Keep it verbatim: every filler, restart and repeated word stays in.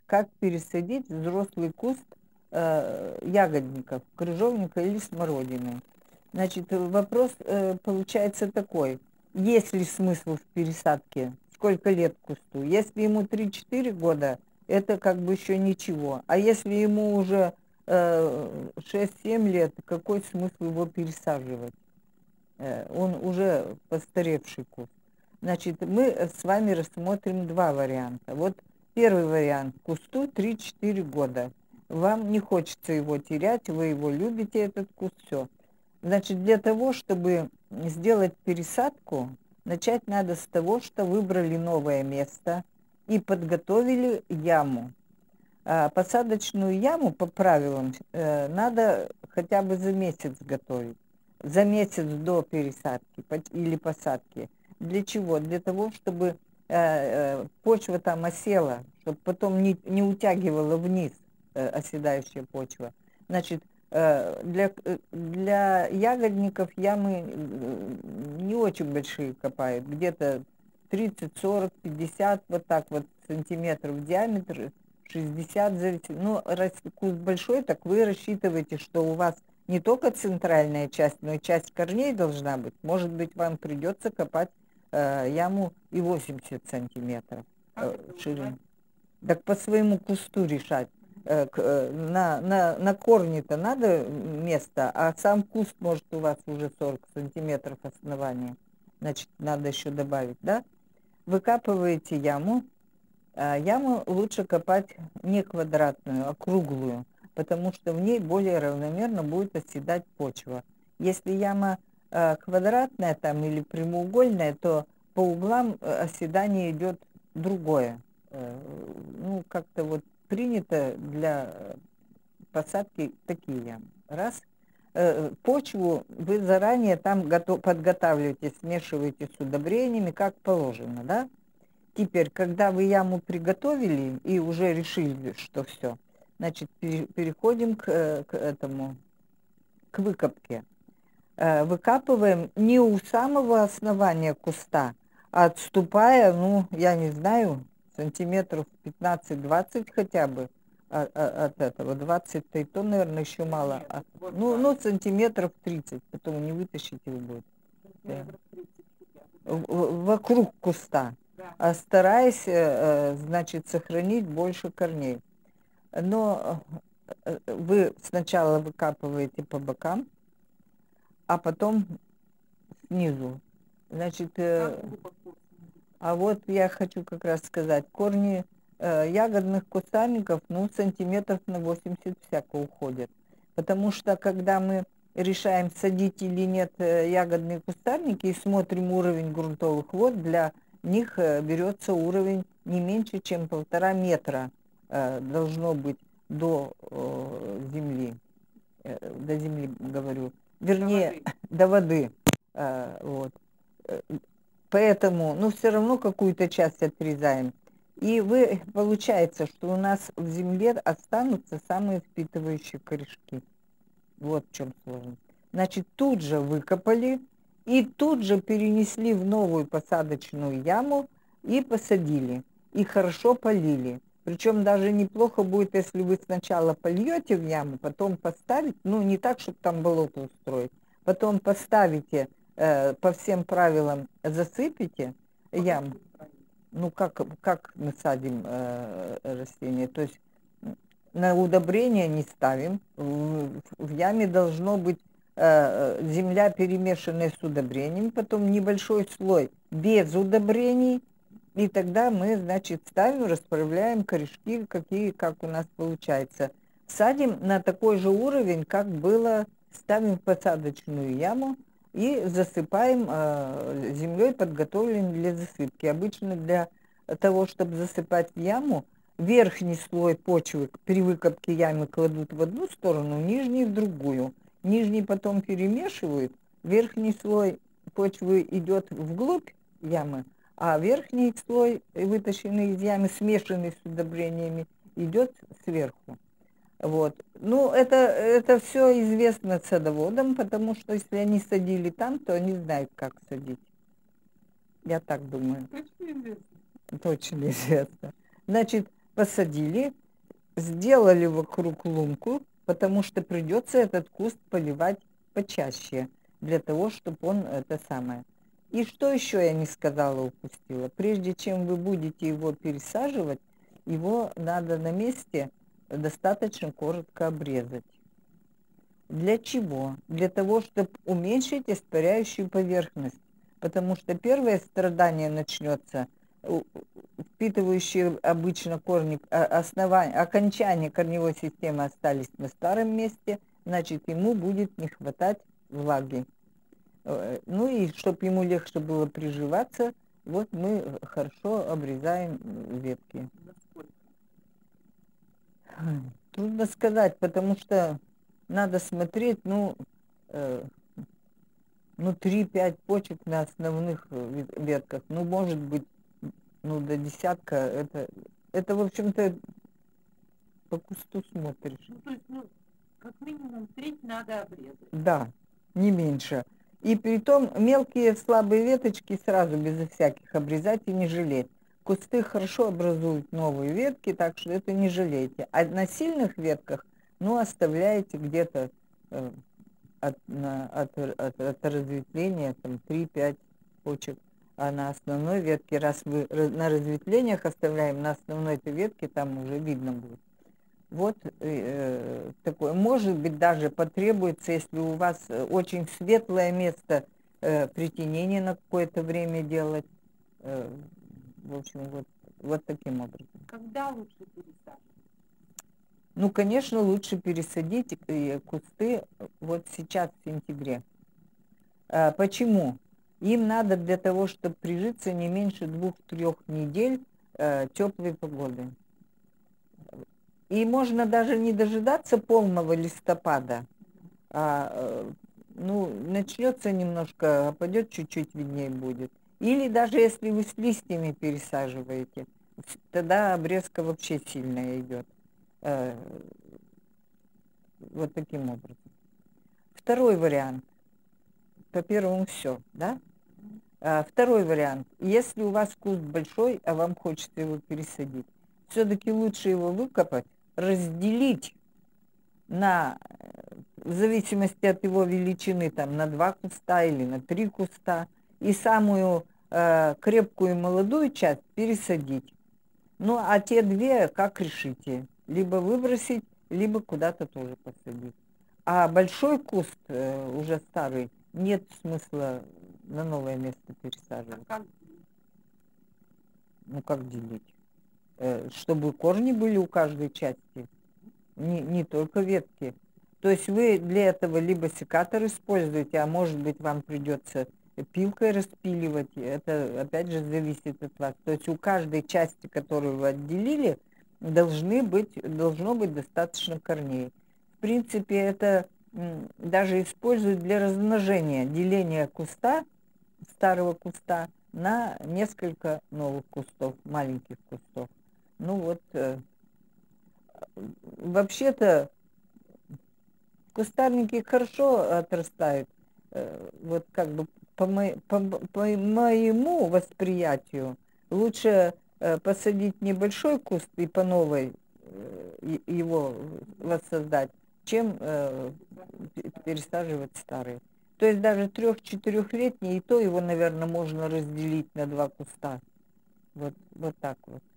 как пересадить взрослый куст э, ягодников, крыжовника или смородины. Значит, вопрос э, получается такой. Есть ли смысл в пересадке? Сколько лет кусту? Если ему три-четыре года, это как бы еще ничего. А если ему уже э, шесть-семь лет, какой смысл его пересаживать? Э, он уже постаревший куст. Значит, мы с вами рассмотрим два варианта. Вот первый вариант. Кусту три-четыре года. Вам не хочется его терять, вы его любите, этот куст, все. Значит, для того, чтобы сделать пересадку, начать надо с того, что выбрали новое место и подготовили яму. А посадочную яму по правилам э, надо хотя бы за месяц готовить. За месяц до пересадки или посадки. Для чего? Для того, чтобы э, э, почва там осела, чтобы потом не, не утягивала вниз э, оседающая почва. Значит, э, для, для ягодников ямы не очень большие копают, где-то тридцать, сорок, пятьдесят, вот так вот сантиметров в диаметре, шестьдесят, ну, раз куст большой, так вы рассчитываете, что у вас не только центральная часть, но и часть корней должна быть. Может быть, вам придется копать э, яму и восемьдесят сантиметров э, ширину. Так по своему кусту решать. Э, к, э, на, на, на корни-то надо место, а сам куст может у вас уже сорок сантиметров основания. Значит, надо еще добавить, да? Выкапываете яму. А яму лучше копать не квадратную, а круглую, потому что в ней более равномерно будет оседать почва. Если яма э, квадратная там или прямоугольная, то по углам оседание идет другое. Э, ну, как-то вот принято для посадки такие ямы. Раз. Э, почву вы заранее там готов, подготавливаете, смешиваете с удобрениями, как положено, да? Теперь, когда вы яму приготовили и уже решили, что все, значит, переходим к, к этому, к выкопке. Выкапываем не у самого основания куста, а отступая, ну, я не знаю, сантиметров пятнадцать-двадцать хотя бы от, от этого. двадцать-то и то, наверное, еще мало. А, ну, ну, сантиметров тридцать, потом не вытащите его будет. Да. Вокруг куста. А стараясь, значит, сохранить больше корней. Но вы сначала выкапываете по бокам, а потом снизу. Значит, а вот я хочу как раз сказать, корни ягодных кустарников, ну, сантиметров на восемьдесят всяко уходят. Потому что, когда мы решаем, садить или нет ягодные кустарники, и смотрим уровень грунтовых вод, для них берется уровень не меньше, чем полтора метра должно быть до земли, до земли, говорю, вернее, до воды, до воды. Вот. Поэтому, ну, все равно какую-то часть отрезаем. И вы, получается, что у нас в земле останутся самые впитывающие корешки. Вот в чем сложность. Значит, тут же выкопали и тут же перенесли в новую посадочную яму и посадили. И хорошо полили. Причем даже неплохо будет, если вы сначала польете в яму, потом поставите, ну, не так, чтобы там болото устроить, потом поставите, э, по всем правилам засыпите яму. Ну, как, как мы садим э, растения? То есть на удобрения не ставим. В, в яме должно быть э, земля, перемешанная с удобрениями, потом небольшой слой без удобрений, и тогда мы, значит, ставим, расправляем корешки, какие, как у нас получается. Садим на такой же уровень, как было, ставим в посадочную яму и засыпаем э, землей, подготовленной для засыпки. Обычно для того, чтобы засыпать яму, верхний слой почвы при выкопке ямы кладут в одну сторону, нижний в другую. Нижний потом перемешивают, верхний слой почвы идет вглубь ямы, а верхний слой, вытащенный из ямы, смешанный с удобрениями, идет сверху. Вот. Ну, это, это все известно садоводам, потому что если они садили там, то они знают, как садить. Я так думаю. Точно известно. Точно известно. Значит, посадили, сделали вокруг лунку, потому что придется этот куст поливать почаще, для того, чтобы он это самое. И что еще я не сказала, упустила? Прежде чем вы будете его пересаживать, его надо на месте достаточно коротко обрезать. Для чего? Для того, чтобы уменьшить испаряющую поверхность. Потому что первое страдание начнется, впитывающие обычно корни, основания, окончания корневой системы остались на старом месте, значит, ему будет не хватать влаги. Ну и чтобы ему легче было приживаться, вот мы хорошо обрезаем ветки. Трудно сказать, потому что надо смотреть, ну, э, ну три-пять почек на основных ветках, ну, может быть, ну, до десятка, это, это в общем-то, по кусту смотришь. Ну, то есть, ну, как минимум треть надо обрезать. Да, не меньше. И при том мелкие слабые веточки сразу, безо всяких, обрезать и не жалеть. Кусты хорошо образуют новые ветки, так что это не жалейте. А на сильных ветках, ну, оставляете где-то э, от, на, от, от, от разветвления там три-пять почек. А на основной ветке, раз вы на разветвлениях оставляем, на основной этой ветке там уже видно будет. Вот э, такое. Может быть, даже потребуется, если у вас очень светлое место, э, притенение на какое-то время делать. Э, в общем, вот, вот таким образом. Когда лучше пересаживать? Ну, конечно, лучше пересадить кусты вот сейчас, в сентябре. А, почему? Им надо для того, чтобы прижиться, не меньше двух-трех недель э, теплой погоды. И можно даже не дожидаться полного листопада, а, э, ну, начнется немножко, опадет чуть-чуть, виднее будет. Или даже если вы с листьями пересаживаете, тогда обрезка вообще сильная идет. Э, вот таким образом. Второй вариант. По первому все, да? А, второй вариант. Если у вас куст большой, а вам хочется его пересадить, все-таки лучше его выкопать, разделить на, в зависимости от его величины, там, на два куста или на три куста, и самую э, крепкую молодую часть пересадить. Ну, а те две, как решите, либо выбросить, либо куда-то тоже посадить. А большой куст, э, уже старый, нет смысла на новое место пересаживать. А как? Ну, как делить? Э, чтобы корни были у каждой части, не, не только ветки. То есть вы для этого либо секатор используете, а может быть вам придется пилкой распиливать. Это опять же зависит от вас. То есть у каждой части, которую вы отделили, должны быть, должно быть достаточно корней. В принципе, это м, даже используют для размножения, деления куста, старого куста, на несколько новых кустов, маленьких кустов. Ну вот, э, вообще-то кустарники хорошо отрастают, э, вот как бы по, мо по, по моему восприятию лучше э, посадить небольшой куст и по новой э, его воссоздать, чем э, пересаживать старый. То есть даже трех-четырехлетний, и то его, наверное, можно разделить на два куста. Вот, вот так вот.